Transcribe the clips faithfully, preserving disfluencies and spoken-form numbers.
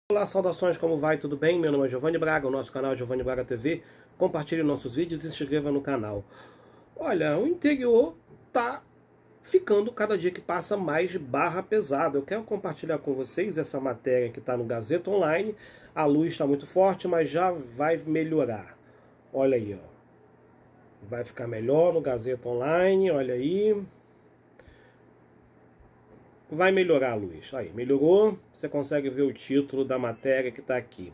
Olá, saudações, como vai? Tudo bem? Meu nome é Giovanni Braga, o nosso canal é Giovanni Braga T V. Compartilhe nossos vídeos e se inscreva no canal. Olha, o interior tá ficando cada dia que passa mais barra pesada. Eu quero compartilhar com vocês essa matéria que está no Gazeta Online. A luz está muito forte, mas já vai melhorar. Olha aí, ó. Vai ficar melhor no Gazeta Online, olha aí. Vai melhorar a luz. Aí, melhorou. Você consegue ver o título da matéria que está aqui.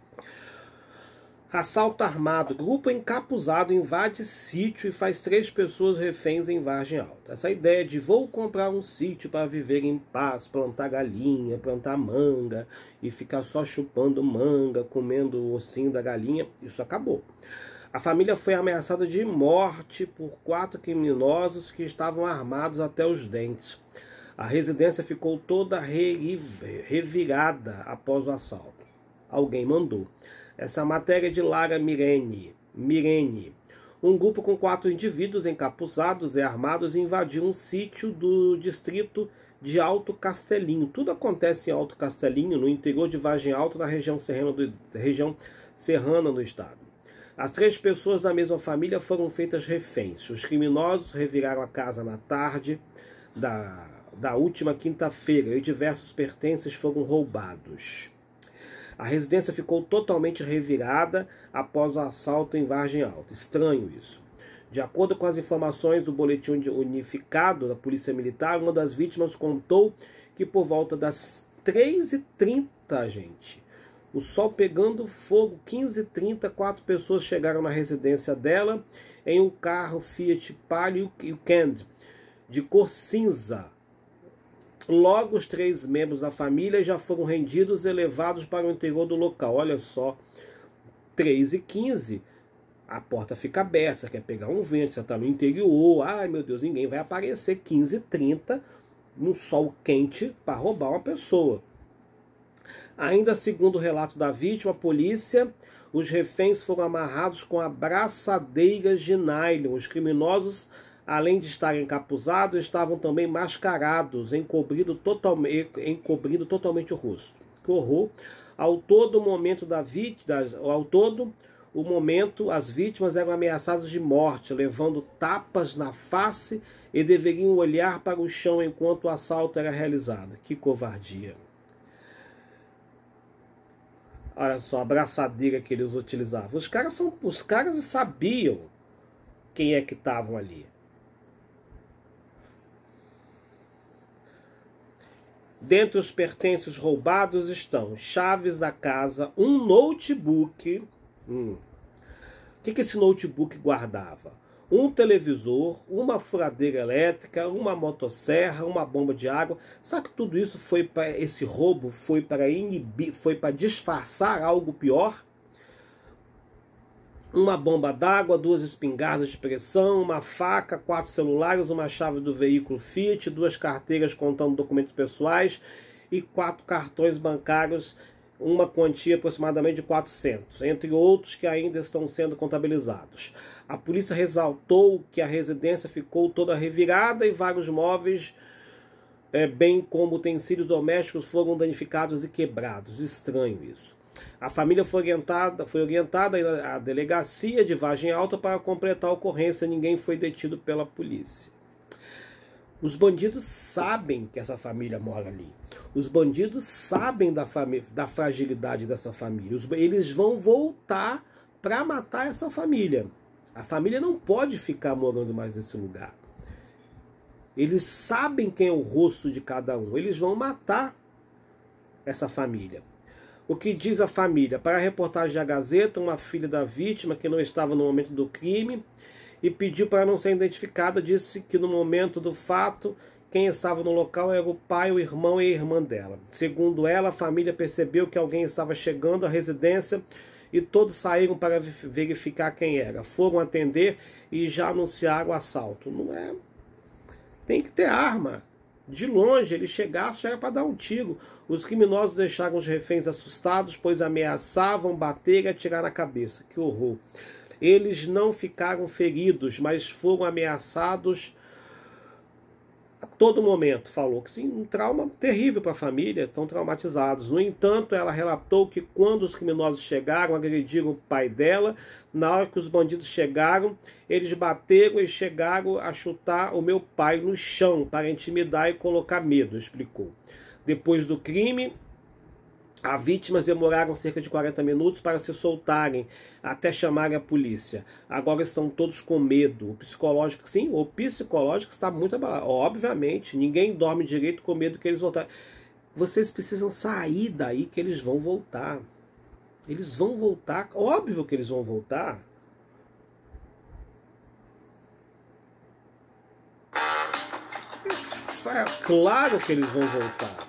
Assalto armado. Grupo encapuzado invade sítio e faz três pessoas reféns em Vargem Alta. Essa ideia de vou comprar um sítio para viver em paz, plantar galinha, plantar manga e ficar só chupando manga, comendo o ossinho da galinha, isso acabou. A família foi ameaçada de morte por quatro criminosos que estavam armados até os dentes. A residência ficou toda revirada após o assalto. Alguém mandou. Essa matéria é de Lara Mirene. Mirene. Um grupo com quatro indivíduos encapuzados e armados invadiu um sítio do distrito de Alto Castelinho. Tudo acontece em Alto Castelinho, no interior de Vargem Alta, na região serrana do, região serrana do estado. As três pessoas da mesma família foram feitas reféns. Os criminosos reviraram a casa na tarde da... da última quinta-feira e diversos pertences foram roubados. A residência ficou totalmente revirada após o assalto em Vargem Alta. Estranho isso. De acordo com as informações do boletim unificado da Polícia Militar, uma das vítimas contou que por volta das três e trinta, gente, o sol pegando fogo, quinze e trinta, quatro pessoas chegaram na residência dela em um carro Fiat Palio Weekend de cor cinza. Logo, os três membros da família já foram rendidos e levados para o interior do local. Olha só, três e quinze, a porta fica aberta, você quer pegar um vento, você está no interior, ai meu Deus, ninguém vai aparecer quinze e trinta no sol quente para roubar uma pessoa. Ainda segundo o relato da vítima, a polícia, os reféns foram amarrados com abraçadeiras de nylon. Os criminosos, além de estarem encapuzados, estavam também mascarados, encobrindo totalmente, encobrindo totalmente o rosto. Que horror! Ao todo, o momento da vítima, ao todo, o momento, as vítimas eram ameaçadas de morte, levando tapas na face e deveriam olhar para o chão enquanto o assalto era realizado. Que covardia! Olha só a abraçadeira que eles utilizavam. Os caras, são, os caras sabiam quem é que estavam ali. Dentre os pertences roubados estão chaves da casa, um notebook. Hum. O que, que esse notebook guardava? Um televisor, uma furadeira elétrica, uma motosserra, uma bomba de água. Sabe que tudo isso foi para esse roubo foi para inibir, foi para disfarçar algo pior? Uma bomba d'água, duas espingardas de pressão, uma faca, quatro celulares, uma chave do veículo Fiat, duas carteiras contando documentos pessoais e quatro cartões bancários, uma quantia aproximadamente de quatrocentos, entre outros que ainda estão sendo contabilizados. A polícia ressaltou que a residência ficou toda revirada e vários móveis, é, bem como utensílios domésticos, foram danificados e quebrados. Estranho isso. A família foi orientada, foi orientada à delegacia de Vargem Alta para completar a ocorrência. Ninguém foi detido pela polícia. Os bandidos sabem que essa família mora ali. Os bandidos sabem da, da fragilidade dessa família. Os, eles vão voltar para matar essa família. A família não pode ficar morando mais nesse lugar. Eles sabem quem é o rosto de cada um. Eles vão matar essa família. O que diz a família? Para a reportagem da Gazeta, uma filha da vítima, que não estava no momento do crime e pediu para não ser identificada, disse que no momento do fato, quem estava no local era o pai, o irmão e a irmã dela. Segundo ela, a família percebeu que alguém estava chegando à residência e todos saíram para verificar quem era. Foram atender e já anunciaram o assalto. Não é? Tem que ter arma. De longe, eles chegaram, já era para dar um tiro. Os criminosos deixaram os reféns assustados, pois ameaçavam bater e atirar na cabeça. Que horror! Eles não ficaram feridos, mas foram ameaçados a todo momento falou que sim, um trauma terrível para a família, estão traumatizados. No entanto, ela relatou que quando os criminosos chegaram, agrediram o pai dela, na hora que os bandidos chegaram, eles bateram e chegaram a chutar o meu pai no chão para intimidar e colocar medo, explicou. Depois do crime, as vítimas demoraram cerca de quarenta minutos para se soltarem, até chamarem a polícia. Agora estão todos com medo. O psicológico, sim, o psicológico está muito abalado. Obviamente, ninguém dorme direito com medo que eles voltarem. Vocês precisam sair daí que eles vão voltar. Eles vão voltar. Óbvio que eles vão voltar. É claro que eles vão voltar.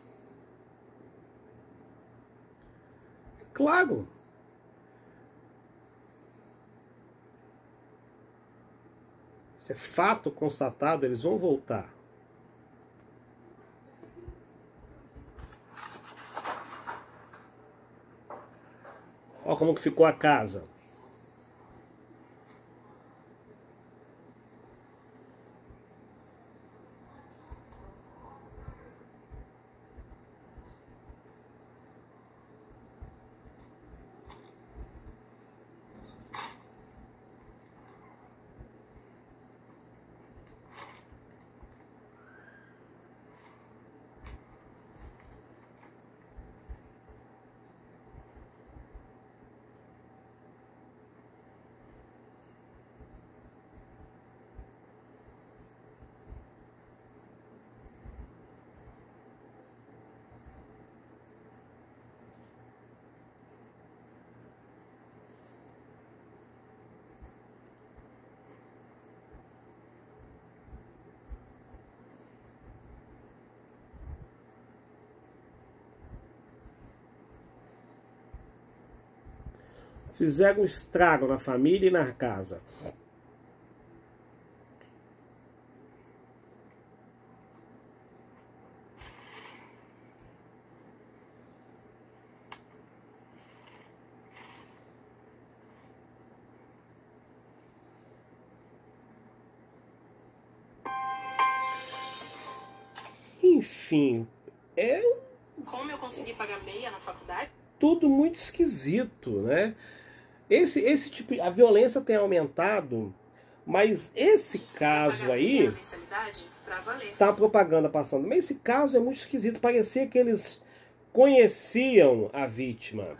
Claro. Isso é fato constatado, eles vão voltar. Olha como que ficou a casa. Fizeram um estrago na família e na casa. Enfim, é... Como eu consegui pagar meia na faculdade? Tudo muito esquisito, né? Esse, esse tipo, a violência tem aumentado, mas esse caso aí, tá a propaganda passando, mas esse caso é muito esquisito, parecia que eles conheciam a vítima.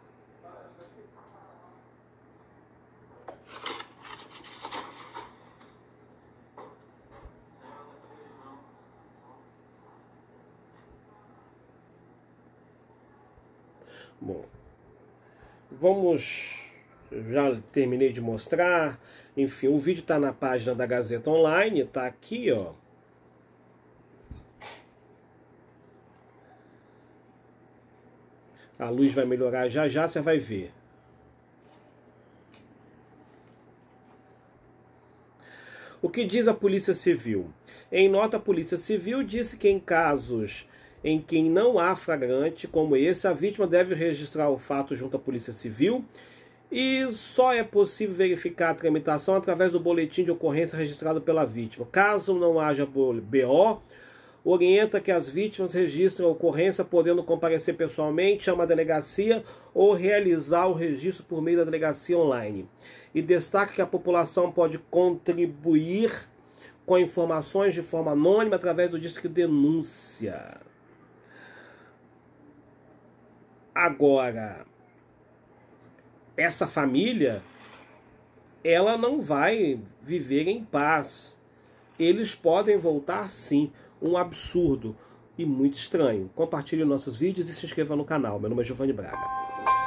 Bom, vamos... Já terminei de mostrar. Enfim, o vídeo está na página da Gazeta Online. Está aqui, ó. A luz vai melhorar já já, você vai ver. O que diz a Polícia Civil? Em nota, a Polícia Civil disse que em casos em que não há flagrante como esse, a vítima deve registrar o fato junto à Polícia Civil. E só é possível verificar a tramitação através do boletim de ocorrência registrado pela vítima. Caso não haja B O, orienta que as vítimas registrem a ocorrência, podendo comparecer pessoalmente a uma delegacia ou realizar o registro por meio da delegacia online. E destaca que a população pode contribuir com informações de forma anônima através do Disque Denúncia. Agora... essa família, ela não vai viver em paz. Eles podem voltar sim. Um absurdo e muito estranho. Compartilhe nossos vídeos e se inscreva no canal. Meu nome é Giovanni Braga.